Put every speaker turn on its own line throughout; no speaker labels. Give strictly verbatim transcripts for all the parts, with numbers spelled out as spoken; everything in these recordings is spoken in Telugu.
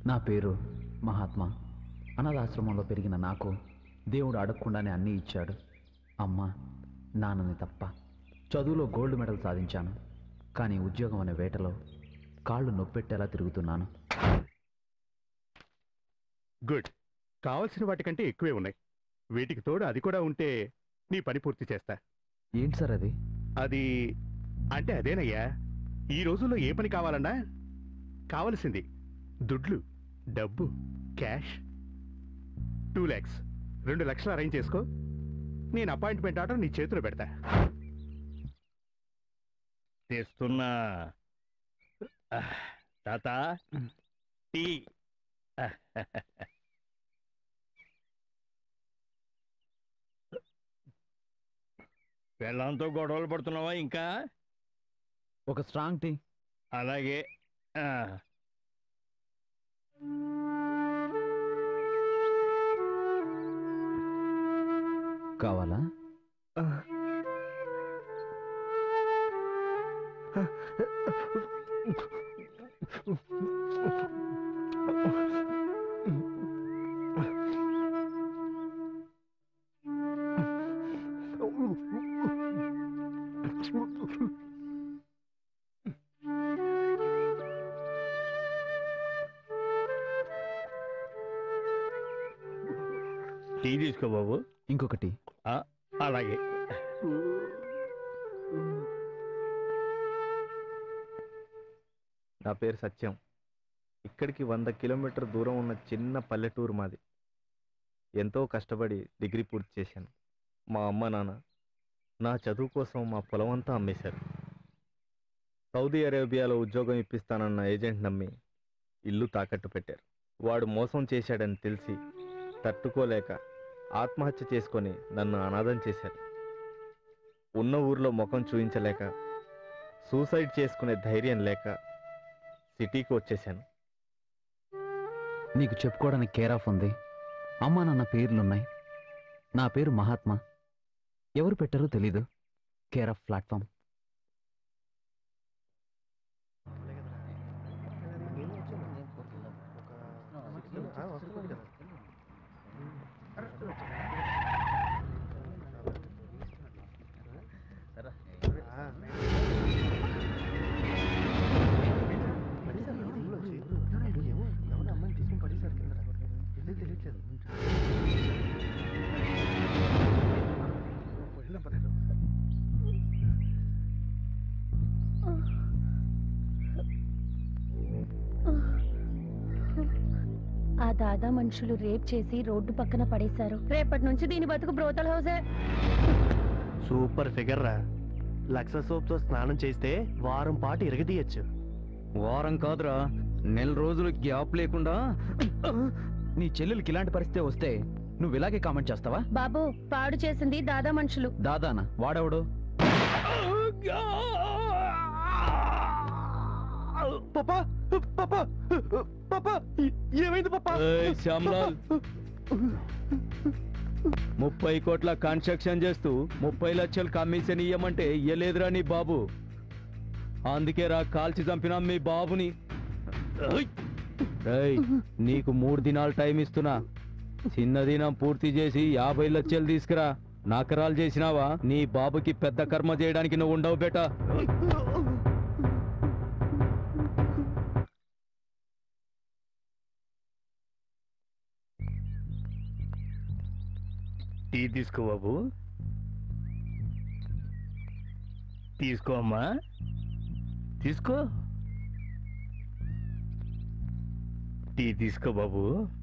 నా పేరు మహాత్మా. అనాథాశ్రమంలో పెరిగిన నాకు దేవుడు అడగకుండానే అన్నీ ఇచ్చాడు. అమ్మ నాన్నని తప్ప. చదువులో గోల్డ్ మెడల్ సాధించాను. కానీ ఉద్యోగం అనే వేటలో కాళ్ళు నొప్పెట్టేలా తిరుగుతున్నాను.
గుడ్. కావలసిన వాటికంటే ఎక్కువే ఉన్నాయి. వీటికి తోడు అది కూడా ఉంటే నీ పని పూర్తి చేస్తా.
ఏంటి సార్ అది?
అది అంటే అదేనయ్యా, ఈ రోజుల్లో ఏ పని కావాలన్నా కావలసింది దుడ్లు, డబ్బు, క్యాష్. టూ ల్యాక్స్ రెండు లక్షలు అరేంజ్ చేసుకో. నేను అపాయింట్మెంట్ ఆర్డర్ నీ చేతిలో పెడతా.
తెస్తున్నా తాత టీ. పెళ్ళంతో గొడవలు పడుతున్నావా ఇంకా?
ఒక స్ట్రాంగ్ టీ.
అలాగే.
కావాలా?
టీ తీసుకో బాబు.
ఇంకొకటి.
అలాగే.
నా పేరు సత్యం. ఇక్కడికి వంద కిలోమీటర్ దూరం ఉన్న చిన్న పల్లెటూరు మాది. ఎంతో కష్టపడి డిగ్రీ పూర్తి చేశాను. మా అమ్మ నాన్న నా చదువు కోసం మా పొలం అంతా అమ్మేశారు. సౌదీ అరేబియాలో ఉద్యోగం ఇప్పిస్తానన్న ఏజెంట్ నమ్మి ఇల్లు తాకట్టు పెట్టారు. వాడు మోసం చేశాడని తెలిసి తట్టుకోలేక ఆత్మహత్య చేసుకొని నన్ను అనాథం చేశారు. ఉన్న ఊర్లో ముఖం చూయించలేక, సూసైడ్ చేసుకునే ధైర్యం లేక సిటీకి వచ్చేసాను.
నీకు చెప్పుకోవడానికి కేర్ ఆఫ్ ఉంది. అమ్మా నాన్న పేర్లున్నాయి. నా పేరు మహాత్మా. ఎవరు పెట్టారో తెలీదు. Care of platform.
ఆ దాదా మనుషులు రేప్ చేసి రోడ్డు పక్కన పడేశారు. రేపటి నుంచి దీని బతుకు బ్రోతల్ హౌసే.
సూపర్ ఫిగర్ రా. లక్ష సోప్తో స్నానం చేస్తే వారం పాటు ఇరగదీయచ్చు.
వారం కాదురా, నెల రోజులు గ్యాప్ లేకుండా. నీ చెల్లెలకి ఇలాంటి పరిస్థితి వస్తే నువ్వు ఇలాగే కామెంట్ చేస్తావా?
బాబు, పాడు చేసింది దాదా మనుషులు.
దాదానా? వాడెవడు?
పాపా పాపా పాపా ఏమైంది పాపా?
శ్యామ్లాల్, ముప్పై కోట్ల కన్స్ట్రక్షన్ చేస్తూ ముప్పై లక్షలు కమిషన్ ఇయ్యమంటే ఇయ్యలేదురా నీ బాబు. అందుకే రా కాల్చి చంపినా మీ బాబుని. నీకు మూడు దినాలు టైం ఇస్తున్నా. చిన్న దినం పూర్తి చేసి యాభై లక్షలు తీసుకురా. నాకరాలు చేసినావా నీ బాబుకి పెద్ద కర్మ చేయడానికి నువ్వు ఉండవు బేటా. టీ తీసుకో బాబు. తీసుకో అమ్మా, తీసుకో. టీ తీసుకో బాబు.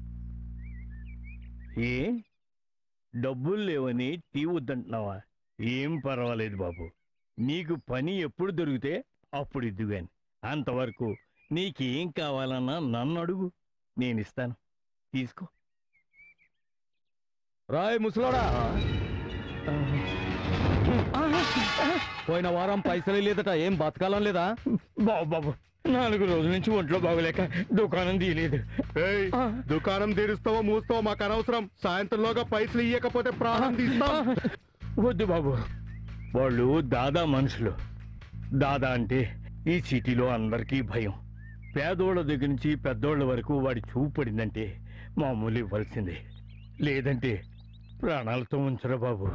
ఏ డబ్బులు లేవని టీ వద్దంటున్నావా? ఏం పర్వాలేదు బాబు. నీకు పని ఎప్పుడు దొరికితే అప్పుడు ఇద్దు గాని. అంతవరకు నీకేం కావాలన్నా నన్ను అడుగు, నేను ఇస్తాను. తీసుకో. రాయ్ ముసలోడా, పోయిన వారం పైసలు లేదట. ఏం బతకాలం లేదా? బాబు బాబు, నాలుగు రోజుల నుంచి ఒంట్లో బాగోలేక దుకాణం తీయలేదు.
దుకాణం తీరుస్తావో మూస్తావో మాకు అనవసరం. సాయంత్రంలోగా పైసలు ఇయ్యకపోతే ప్రాణం తీస్తాం.
వద్దు బాబు, వాళ్ళు దాదా మనుషులు. దాదా అంటే ఈ సిటీలో అందరికీ భయం. పేదోళ్ళ దగ్గర నుంచి పెద్దోళ్ళ వరకు వాడి చూపు పడిందంటే మామూలు ఇవ్వాల్సిందే, లేదంటే ప్రాణాలతో ఉంచరా బాబు.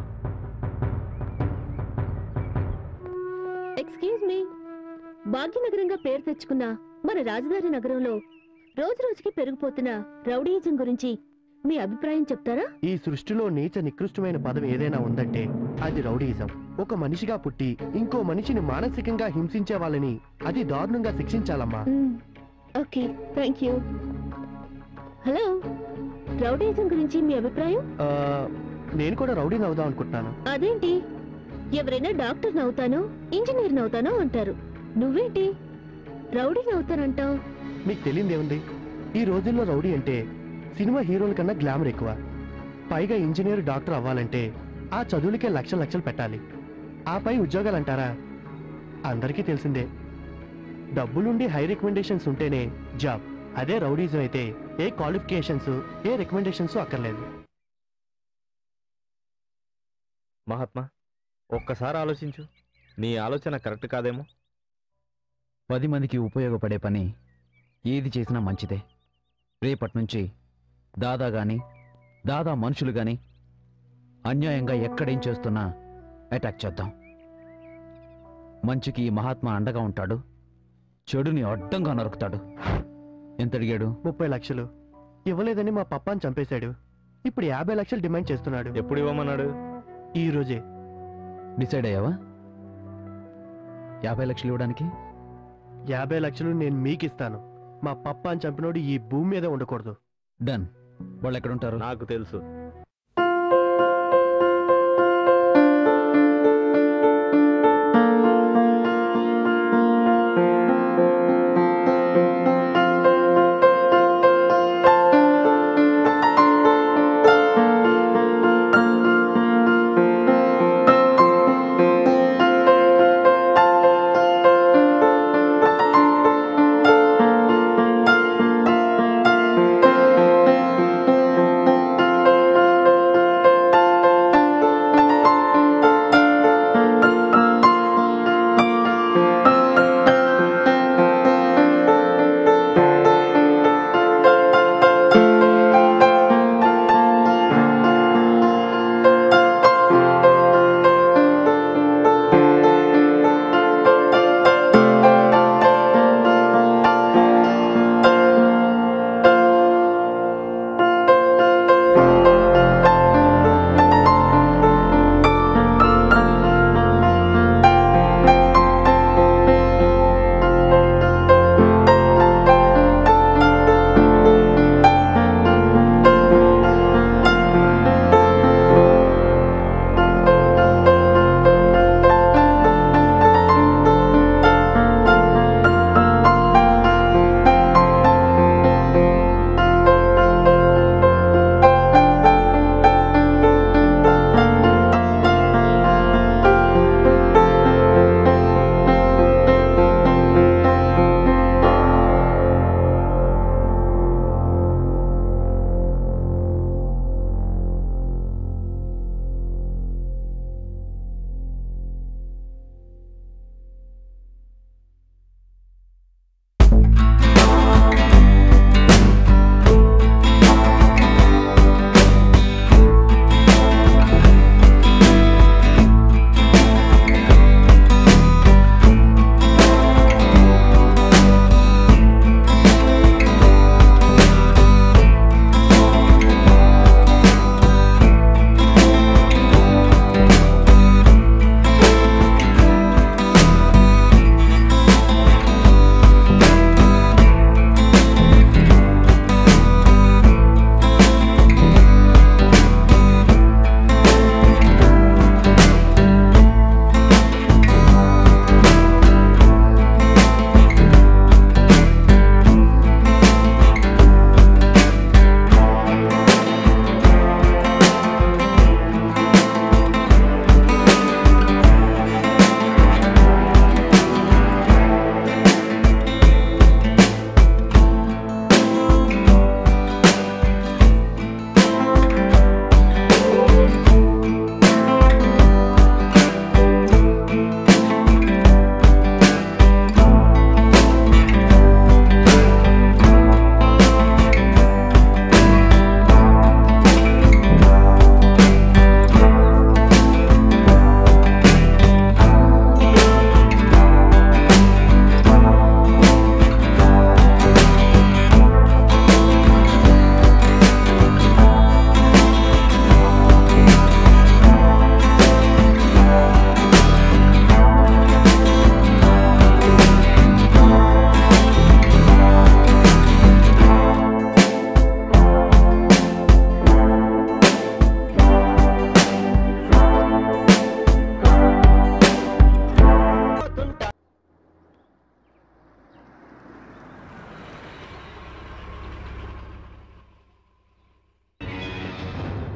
ఎక్స్క్యూజ్ మీ, భాగ్యనగరంగా పేరు తెచ్చుకున్న మన రాజధాని నగరంలో రోజు రోజుకి పెరిగిపోతున్న రౌడీయిజం గురించి మీ అభిప్రాయం చెప్తారా?
ఈ సృష్టిలో నీచ నికృష్టమైన పదం ఏదైనా ఉందంటే అది రౌడీయిజం. ఒక మనిషిగా పుట్టి ఇంకో మనిషిని మానసికంగా హింసించే వాళ్ళని అది దారుణంగా శిక్షించాలమ్మా.
Okay, thank you. Hello, rowdyism గురించి మీ అభిప్రాయం?
ఆ, నేను కూడా రౌడీని అవుదాం అనుకుంటున్నాను.
అదేంటి, ఎవరైనా డాక్టర్ నవ్వుతానో ఇంజనీర్ నవ్వుతానో అంటారు, నువ్వేంటి రౌడీని అవుతానంటావు?
మీకు తెలియదేముంది, ఈ రోజుల్లో రౌడీ అంటే సినిమా హీరోల కన్నా గ్లామర్ ఎక్కువ. పైగా ఇంజనీర్ డాక్టర్ అవ్వాలంటే ఆ చదువులకే లక్షల లక్షలు పెట్టాలి. ఆ పై ఉద్యోగాలు అంటారా, అందరికీ తెలిసిందే. డబ్బులుండి హై రికమెండేషన్స్ ఉంటేనే జాబ్. అదే రౌడీజం అయితే ఏ క్వాలిఫికేషన్స్ ఏ రికమెండేషన్స్ అక్కర్లేదు.
మహాత్మా, ఒక్కసారి ఆలోచించు, నీ ఆలోచన కరెక్ట్ కాదేమో.
పది మందికి ఉపయోగపడే పని ఏది చేసినా మంచిదే. రేపటి నుంచి దాదా గాని దాదా మనుషులు గాని అన్యాయంగా ఎక్కడేం చేస్తున్నా అటాక్ చేద్దాం. మంచికి ఈ మహాత్మా అండగా ఉంటాడు, చెడుని అడ్డంగా నరుకుతాడు. ఎంత అడిగాడు?
ముప్పై లక్షలు ఇవ్వలేదని మా పప్పాని చంపేశాడు. ఇప్పుడు యాభై లక్షలు డిమాండ్ చేస్తున్నాడు.
ఎప్పుడు ఇవ్వమన్నాడు?
ఈ రోజే.
డిసైడ్ అయ్యావా యాభై లక్షలు ఇవ్వడానికి?
యాభై లక్షలు నేను మీకు ఇస్తాను. మా పప్పాని చంపినోడు ఈ భూమి మీద ఉండకూడదు.
డన్. వాళ్ళు ఎక్కడుంటారు?
నాకు తెలుసు.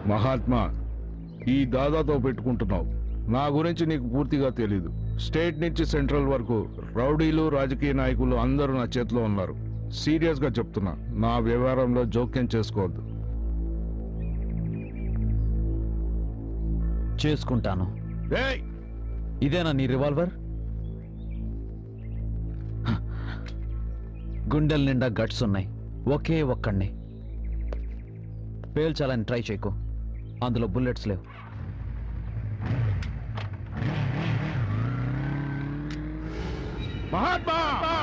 మహాత్మా, ఈ దాదాతో పెట్టుకుంటున్నావు. నా గురించి నీకు పూర్తిగా తెలీదు. స్టేట్ నుంచి సెంట్రల్ వరకు రౌడీలు, రాజకీయ నాయకులు అందరూ నా చేతిలో ఉన్నారు. సీరియస్గా చెప్తున్నా, నా వ్యవహారంలో జోక్యం చేసుకోవద్దు.
చేసుకుంటాను.
ఏయ్!
ఇదేనా నీ రివాల్వర్? హ. గుండెల నిండా గట్స్ ఉన్నాయి. ఒకే ఒక్కడిని పేల్చాలని ట్రై చేయకు. అందులో బుల్లెట్స్ లేవు.
మహాత్మా!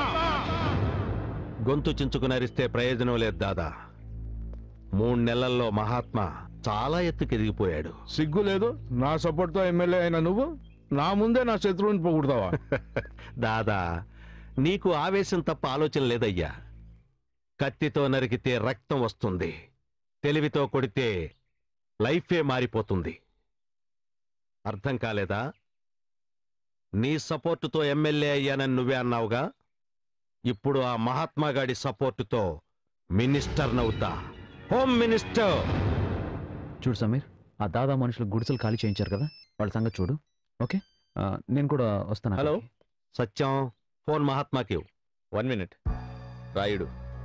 గొంతు చించుకునరిస్తే ప్రయోజనం లేదు దాదా. మూడు నెలల్లో మహాత్మా చాలా ఎత్తుకు ఎదిగిపోయాడు.
సిగ్గు లేదు? నా సపోర్ట్తో ఎమ్మెల్యే అయిన నువ్వు నా ముందే నా శత్రువుని పొగుడతావా?
దాదా, నీకు ఆవేశం తప్ప ఆలోచన లేదయ్యా. కత్తితో నరికితే రక్తం వస్తుంది, తెలివితో కొడితే లైఫే మారిపోతుంది. అర్థం కాలేదా? నీ సపోర్టుతో ఎమ్మెల్యే అయ్యానని నువ్వే అన్నావుగా. ఇప్పుడు ఆ మహాత్మాగాడి సపోర్టుతో మినిస్టర్ నవ్వుతా, హోమ్ మినిస్టర్.
చూడు సమీర్, ఆ దాదా మనుషులు గుడిసెలు ఖాళీ చేయించారు కదా, వాళ్ళ సంగతి చూడు. ఓకే, ఆ, నేను కూడా వస్తాను.
హలో
సత్యం, ఫోన్ మహాత్మాకి ఇవ్వు.
One minute. రాయుడు.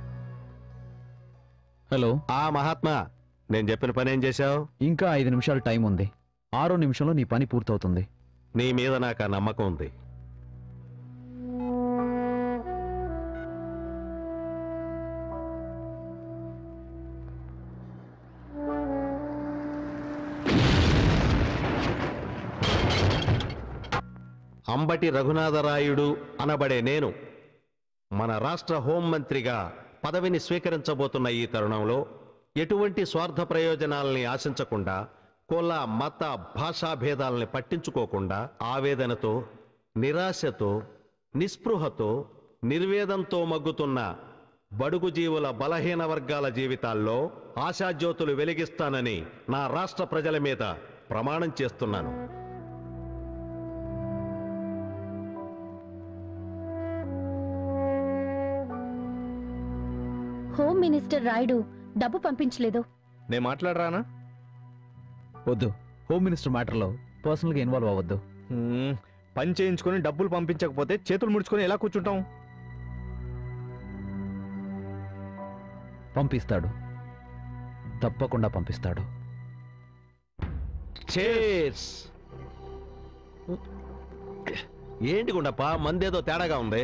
హలో.
ఆ మహాత్మా, నేను చెప్పిన పని ఏం చేశావు?
ఇంకా ఐదు నిమిషాలు టైం ఉంది. ఆరో నిమిషంలో నీ పని పూర్తవుతుంది.
నీ మీద నాకు ఆ నమ్మకం ఉంది. అంబటి రఘునాథరాయుడు అనబడే నేను మన రాష్ట్ర హోంమంత్రిగా పదవిని స్వీకరించబోతున్న ఈ తరుణంలో ఎటువంటి స్వార్థ ప్రయోజనాలని ఆశించకుండా, కుల మత భాషా భేదాలని పట్టించుకోకుండా, ఆవేదనతో, నిరాశతో, నిస్పృహతో, నిర్వేదంతో మగ్గుతున్న బడుగు జీవుల బలహీన వర్గాల జీవితాల్లో ఆశాజ్యోతులు వెలిగిస్తానని నా రాష్ట్ర ప్రజల మీద ప్రమాణం చేస్తున్నాను.
హోమ్ మినిస్టర్ రాయుడు డబ్బు పంపించలేదు.
నేను మాట్లాడరానా?
వద్దు, హోమ్ మినిస్టర్ మ్యాటర్లో పర్సనల్గా ఇన్వాల్వ్ అవ్వద్దు.
హ్మ్, పని చేయించుకొని డబ్బులు పంపించకపోతే చేతులు ముడుచుకొని ఎలా కూర్చుంటాం?
పంపిస్తాడు, తప్పకుండా పంపిస్తాడు.
చేర్స్. ఏంటి గుండప్ప, మందేదో తేడాగా ఉంది.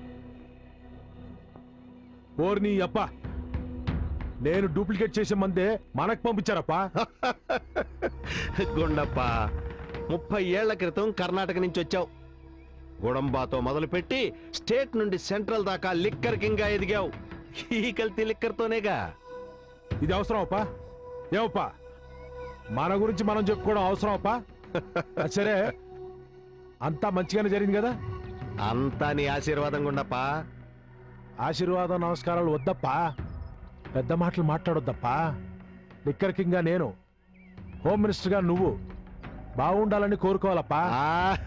ఓర్ని అప్ప, నేను డూప్లికేట్ చేసే మందే మనకు పంపించారప్పా.
గుండప్ప, ముప్పై ఏళ్ల క్రితం కర్ణాటక నుంచి వచ్చావు. గుడంబాతో మొదలుపెట్టి స్టేట్ నుండి సెంట్రల్ దాకా లిక్కర్ కింగ్గా ఎదిగావు. ఈ కల్తీ లిక్కర్తోనేగా.
ఇది అవసరం అప్పా? ఏమప్పా, మన గురించి మనం చెప్పుకోవడం అవసరం అప్పా? సరే, అంతా మంచిగానే జరిగింది కదా?
అంతా నీ ఆశీర్వాదం గుండప్ప.
ఆశీర్వాదం నమస్కారాలు వద్దప్పా, పెద్ద మాటలు మాట్లాడొద్దప్పా. లిక్కర్ కింగ్గా నేను, హోమ్ మినిస్టర్గా నువ్వు బాగుండాలని కోరుకోవాలప్పా.
ఆ,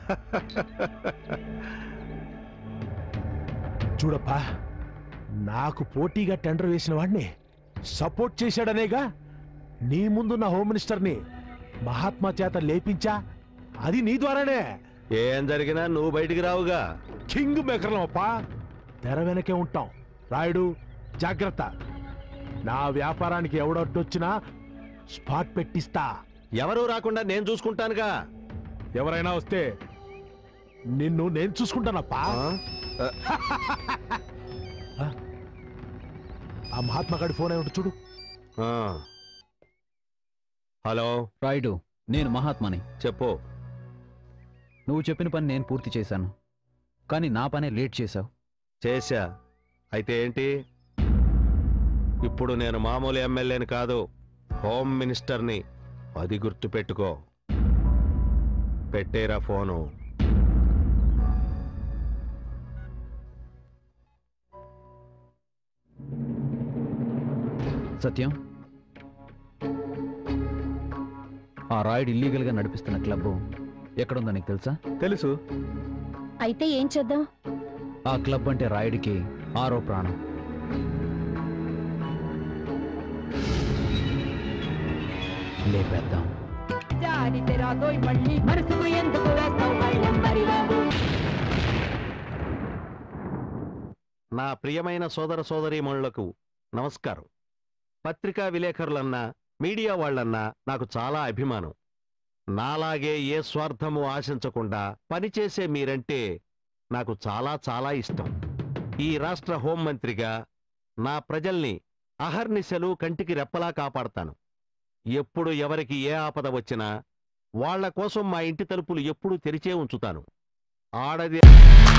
చూడప్పా, నాకు పోటీగా టెండర్ వేసిన వాడిని సపోర్ట్ చేశాడనేగా నీ ముందున్న హోమ్ మినిస్టర్ని మహాత్మా చేత లేపించా. అది నీ ద్వారానే.
ఏం జరిగినా నువ్వు బయటికి రావుగా.
కింగ్ మేకర్లం అప్పా, తెర వెనకే ఉంటాం. రాయుడు, జాగ్రత్త. నా వ్యాపారానికి ఎవడొడ్డొచ్చినా స్పాట్ పెట్టిస్తా.
ఎవరూ రాకుండా నేను చూసుకుంటానుగా.
ఎవరైనా వస్తే నిన్ను నేను చూసుకుంటానప్పా.
ఆ?
ఆ మహాత్మా గారి ఫోన్ అయి ఉంటుంది చూడు.
ఆ. హలో
రాయుడు, నేను మహాత్మాని.
చెప్పు.
నువ్వు చెప్పిన పని నేను పూర్తి చేశాను, కానీ నా పనే లేట్ చేశావు.
చేశా. అయితే ఏంటి? ఇప్పుడు నేను మామూలు ఎమ్మెల్యేని కాదు, హోమ్ మినిస్టర్ని. అది గుర్తు పెట్టుకో. పెట్టేరా ఫోను.
సత్యం, ఆ రాయుడు ఇల్లీగల్గా నడిపిస్తున్న క్లబ్ ఎక్కడుందో నీకు తెలుసా?
తెలుసు.
అయితే ఏం చేద్దాం?
ఆ క్లబ్ అంటే రాయుడికి ఆరో ప్రాణం. లేపేద్దాం.
నా ప్రియమైన సోదర సోదరీమణులకు నమస్కారం. పత్రికా విలేకరులన్నా మీడియా వాళ్ళన్నా నాకు చాలా అభిమానం. నాలాగే ఏ స్వార్థము ఆశించకుండా పనిచేసే మీరంటే నాకు చాలా చాలా ఇష్టం. ఈ రాష్ట్ర హోంమంత్రిగా నా ప్రజల్ని అహర్నిశలు కంటికి రెప్పలా కాపాడతాను. ఎప్పుడు ఎవరికి ఏ ఆపద వచ్చినా వాళ్ల కోసం మా ఇంటి తలుపులు ఎప్పుడూ తెరిచే ఉంచుతాను. ఆడది